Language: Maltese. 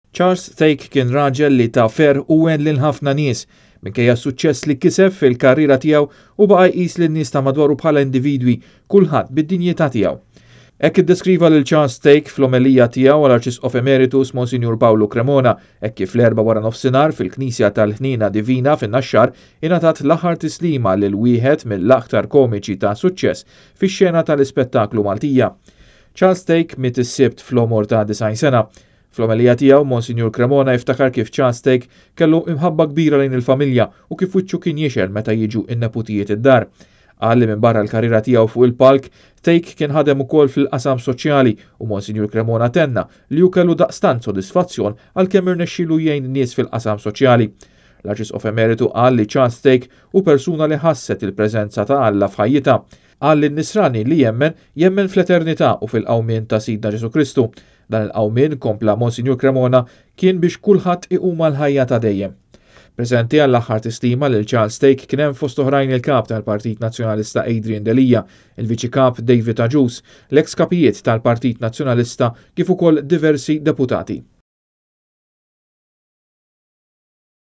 Charles Stake kien raġel li ta' fer u għen lil ħafna nies minkejja suċċess li kiseb fil-karriera tiegħu u baqa' jqis lin-nies ta' madwaru bħala individwi kulħadd bid-dinjità tiegħu. Hekk iddeskriva lil Charles Stake fl-omelija tiegħu għall-Arċisqof Emeritus Monsignor Paolo Cremona hekk kif l-erba' wara nofsinhar fil-Knisja tal-Ħnina Divina fin-Naxxar ingħatat l-aħħar tislima lil wieħed mill-aktar komiċi ta' suċċess fix-xena tal-ispettaklu Maltija. Charles Stake miet is-sibt fl-omor ta' 90 sena. Fl-omelija tiegħu Monsignor Cremona iftakar kif Charles Stake kellu imħabba kbira lejn il-familja u kif wiċċu kien jixel meta jiġu in-neputijiet id-dar. Qal li minn barra l-karriera tiegħu fuq il-palk, Stake kien ħadem ukoll fil-qasam soċjali u Monsignor Cremona tenna li hu kellu daqstant sodisfazzjon għalkemm irnexxielu jgħin nies fil-qasam soċjali. L-Arċisqof Emeritu qal li Charles Stake hu persuna li ħasset il-preżenza ta' Alla f'ħajjitha. Qal li n-nisrani li jemmen fl-eternità u fil-qawmien ta' Sidna Ġesu Kristu. Dan il-qawmien, kompla Monsignor Cremona, kien biex kulħadd iquma l-ħajja ta' dejjem. Preżenti għall-aħħar tislima lil Charles Stake kien hemm fost oħrajn il-kap tal-Partit Nazzjonalista Adrian Delija, il-viċi kap David Agius, l-eks kapijiet tal-Partit Nazzjonalista kif ukoll diversi deputati.